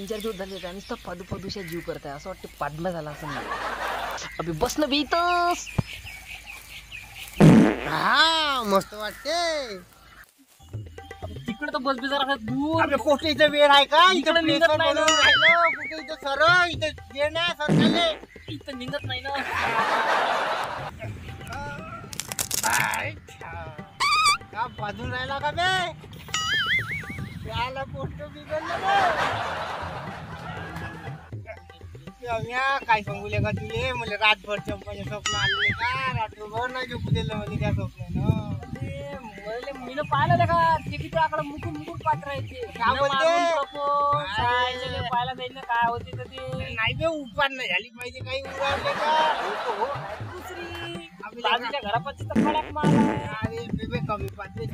3-4 दिवस झाले का नुसतं पदूशा जीव करताय, असं वाटतं पाडला झाला असं नाही. अबे बस ना बीतस. हा मस्त वाटते. तिकडे तर बस बी जरा दूर. अबे कुठे इथं वेळ आहे का? इकडे इथं निघत प्लेसर नाही ना. बनवून राहिलं. कुठे इथं सरळ इथं वेळ नाही सरकारले. इथं निघत नाही ना. का बाजून राहिला का बे? त्याला पोस्ट बिघडलं बे. काय सांगू का तुले? मला रातभर चंपाचे स्वप्न आलेले का? रात्रभर नाही झोपू दिलं मला त्या स्वप्नानं. मी पाहिलं का ते किती आकडे मुकुट पात्र आहे पाहायला जाईल ना काय होते तर ते नाही बे उपार नाही झाली पाहिजे काही उरावले का? दुसरी बाजूच्या घरापाशी तर खडक मारला. अरे बेबे कमी पाहिजे.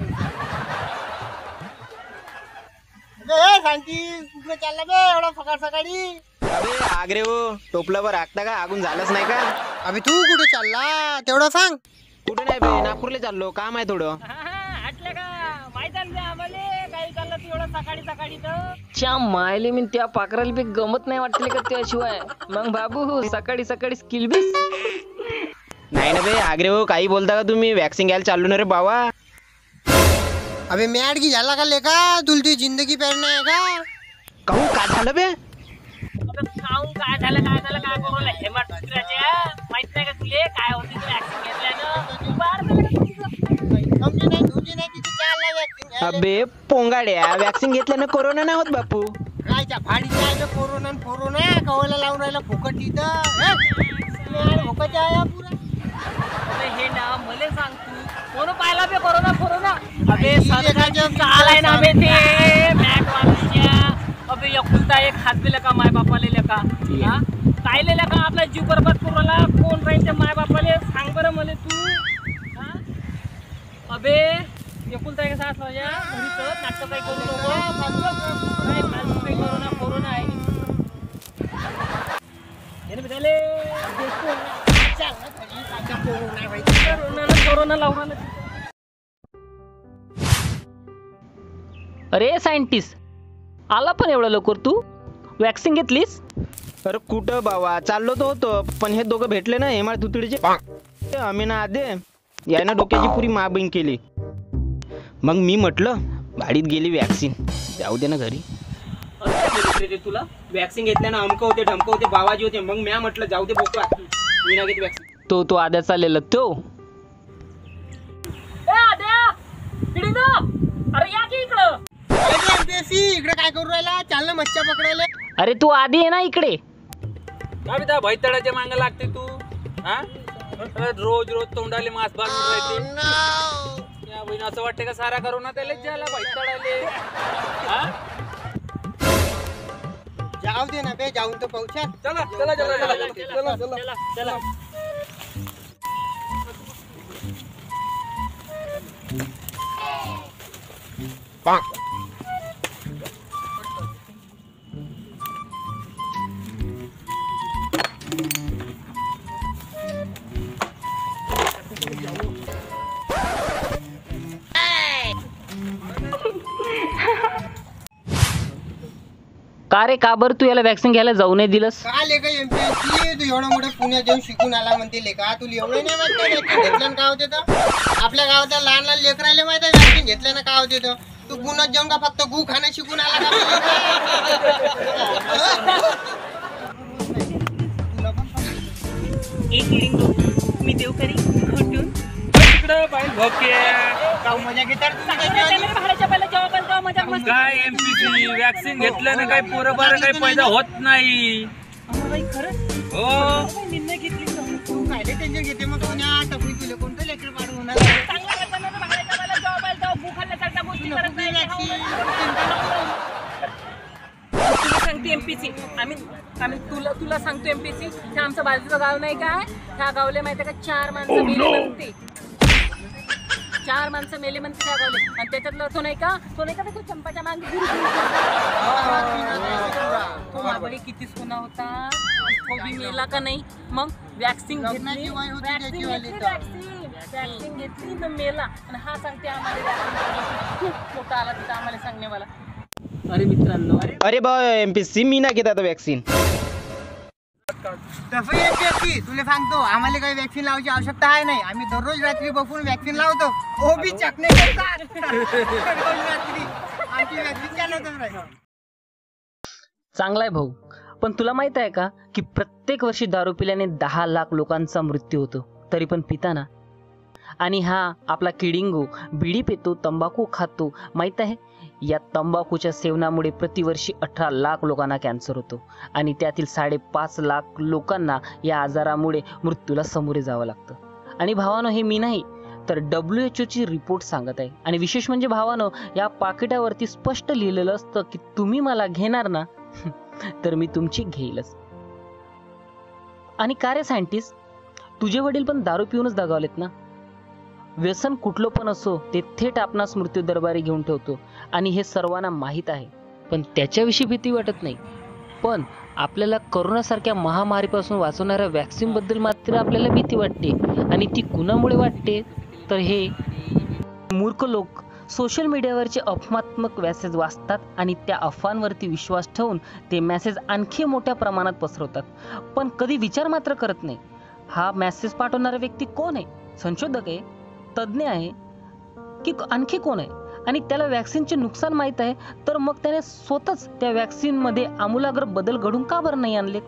शांती कुठे चालला बे एवढा सकाळ सकाळी? अबे आग्रे हो टोपल्यावर आगता का आगून झालंच नाही का? अबे तू कुठे चालला तेवढं सांग. कुठे नाही बे नागपूरला चाललो काम आहे थोडं. हटलं का माहित आम्हाला काही चाललं तू एवढं सकाळी सकाळी तर च्या मायले मी त्या पाकराला बी गमत नाही वाटले का त्याशिवाय. मग बाबू सकाळी सकाळी स्किल बीस नाही ना बे आग्रे हो काही बोलता का तुम्ही? वॅक्सिन घ्यायला चाललो ना रे बाबा. अबे मॅड की झाला का लेका? तुला ती जिंदगी पेरणं आहे का? कहू का झालं बे? काय झालं काय करू हेमट माहित नाही का तुले काय होते वॅक्सिन घेतल्यानं समजी नाही तुझी नाही तिथे चालला वॅक्सिन. अबे पोंगाड्या वॅक्सिन घेतल्यानं कोरोना नाही होत बापू. कायच्या फाडीच्या आहे कोरोना कोरोना कवला लावून राहिला फुकट तिथं. फुकट आहे पुरा. हे ना मला सांग तू कोण पाहिला बे कोरोना अबे सरकारचं आलाय ना बे ते मॅट वाल्याच्या. अबे एकुलता एक हात दिला का माय बापाले लेका हा काय लेला का आपला जीव बरबाद करूला कोण राहील ते माय बापाले सांग बरं मला तू हा. अबे एकुलता एक सास माझ्या घरी तर नाटक काही करू नको. काय फालतू काही कोरोना आहे हे बेले कोरोना लावून. अरे सायंटिस्ट आला पण एवढं लवकर तू वॅक्सिन घेतलीस? अरे कुठं बाबा चाललो तो होतो पण हे दोघं भेटले ना हेमाळ तुतडीचे आम्ही ना आधे यानं डोक्याची पुरी माबिंग केली. मग मी म्हटलं भाडीत गेली वॅक्सिन जाऊ दे ना घरी. तुला वॅक्सिन घेतल्यानं अमकं होते ढमकं होते बाबाजी होते. मग मी म्हटलं जाऊ दे बोका मी ना घेते वॅक्सिन. तो आद्या चाललेला तो अरे या की इकडं. इकडे काय करू राहिला? चाललं मच्छा पकडायला. अरे तू आधी आहे ना इकडे. त्या भैतडाच्या मांग लागते तू हा रोज तोंडाले मास बांधून राहते. या बहिण असं वाटते का सारा करू ना त्याला ज्याला भैतडाले जाऊ दे ना बे जाऊन तर पाहुशा. चला चला चला चला चला चला चला का रे का बरं तू याला वॅक्सिन घ्यायला जाऊ नाही दिलंस? का लेका एमपीएससी तू एवढं मोठं पुण्यात जाऊन शिकून आला म्हणते लेका. तुला एवढं नाही माहिती घेतल्यानं काय होते तर? आपल्या गावातल्या लहान लहान लेकराले माहिती आहे वॅक्सिन घेतल्यानं काय होते तर? तू पुण्यात जाऊन का फक्त गु खाणं शिकून आला मी देऊ करी घुटून तिकडं बाहेर भोके मजा घेतात काय एमपीसी वॅक्सिन घेतल्यानं काही पोरं बारं काही पैदा होत नाही. हो तू कायले टेन्शन घेते मग पुण्यात टपरी तुला कोणतं लेकर पाडून होणार? सांगते एमपीसी आम्ही तुला सांगतो एमपीसी हे आमचं बाजूचं गाव नाही का ह्या गावले माहिती का 4 माणसं मेले म्हणते. 4 माणसं मेले म्हणते त्या गावले आणि त्याच्यातलं तो नाही का तो चंपाच्या मागे तो मागवली किती सोना होता तो बी मेला का नाही. मग वॅक्सिन घेतली तर मेला आणि हा सांगते आम्हाला खूप मोठा आला तिथं आम्हाला सांगणे मला. अरे मित्रांनो, अरे बा MPSC मी नाही घेत आता वॅक्सिन. तसं येते तुला सांगतो, आम्हाला काही वॅक्सिन लावायची आवश्यकता आहे नाही. आम्ही दररोज रात्री बसून वॅक्सिन लावतो. ओ बी चकणे करतात. दररोज रात्री आमची वॅक्सिन चालतच राहील. चांगला आहे भाऊ. पण तुला माहित आहे का की प्रत्येक वर्षी दारू पिल्याने 10 लाख लोकांचा मृत्यू होतो, तरी पण पिताना. आणि हा आपला किडिंगो बिडी पितो, तंबाखू खातो. माहित आहे, या तंबाखूच्या सेवनामुळे प्रतिवर्षी 18 लाख लोकांना कॅन्सर होतो आणि त्यातील 5.5 लाख लोकांना या आजारामुळे मृत्यूला सामोरे जावं लागतं. आणि भावानो, हे मी नाही तर WHO रिपोर्ट सांगत आहे. आणि विशेष म्हणजे भावानो, या पाकिटावरती स्पष्ट लिहिलेलं असतं की तुम्ही मला घेणार ना तर मी तुमची घेईलच. आणि का रे सायंटिस्ट, तुझे वडील पण दारू पिऊनच दगावलेत ना. व्यसन कुठलं पण असो, ते थेट आपणास मृत्यू दरबारी घेऊन ठेवतो आणि हे सर्वांना माहीत आहे. पण त्याच्याविषयी भीती वाटत नाही. पण आपल्याला करोनासारख्या महामारीपासून वाचवणाऱ्या वॅक्सिनबद्दल मात्र आपल्याला भीती वाटते. आणि ती कुणामुळे वाटते तर हे मूर्ख लोक सोशल मीडियावरचे अफवात्मक मेसेज वाचतात आणि त्या अफवांवरती विश्वास ठेवून ते मेसेज आणखी मोठ्या प्रमाणात पसरवतात. पण कधी विचार मात्र करत नाही, हा मेसेज पाठवणारा व्यक्ती कोण आहे? संशोधक आहे, तज्ज्ञ आहे की आणखी कोण आहे? आणि त्याला वॅक्सिनचे नुकसान माहीत आहे, तर मग त्याने स्वतःच त्या वॅक्सिनमध्ये आमूलाग्र बदल घडून का बरं नाही आणले?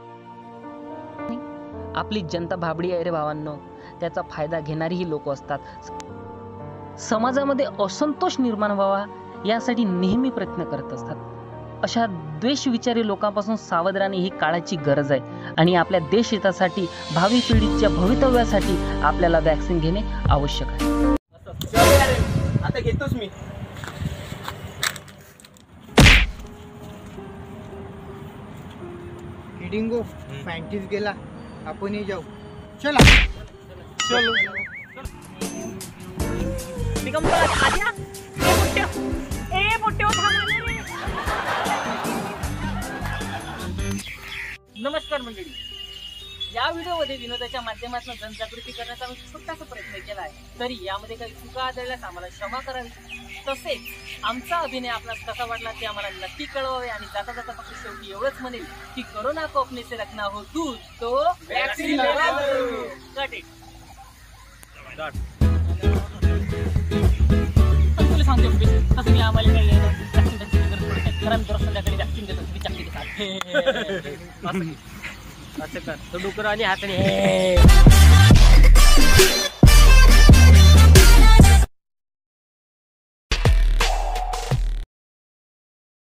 आपली जनता भाबडी आहे रे भावांनो. त्याचा फायदा घेणारीही लोक असतात. समाजामध्ये असंतोष निर्माण व्हावा यासाठी नेहमी प्रयत्न करत असतात. अशा द्वेषविचारी लोकांपासून सावध राहणे ही काळाची गरज आहे. आणि आपल्या देश हितासाठी, भावी पिढीच्या भवितव्यासाठी आपल्याला वॅक्सिन घेणे आवश्यक आहे. आता घेतोच मी. किडिंगो सायंटिस्ट गेला, आपणही जाऊ. चला चलो. नमस्कार मंडळी, या व्हिडिओमध्ये विनोदाच्या माध्यमातून जनजागृती करण्याचा मी छोटासा प्रयत्न केला आहे. तरी यामध्ये काही चुका आढळल्यास आम्हाला क्षमा करावी. तसेच आमचा अभिनय आपल्याला कसा वाटला ते आम्हाला नक्की कळवावे. आणि जाता जाता फक्त शेवटी एवढंच म्हणेल की कोरोना को अपने से रखना हो दूर तो वॅक्सिन लगा जरूर. Got it. तुला सांगतो तसं मी आम्हाला काही वॅक्सिन तर आम्ही दर संध्याकाळी वॅक्सिन देतो. तुम्ही चकली देतात असं कर. तो डुकर आणि हाताने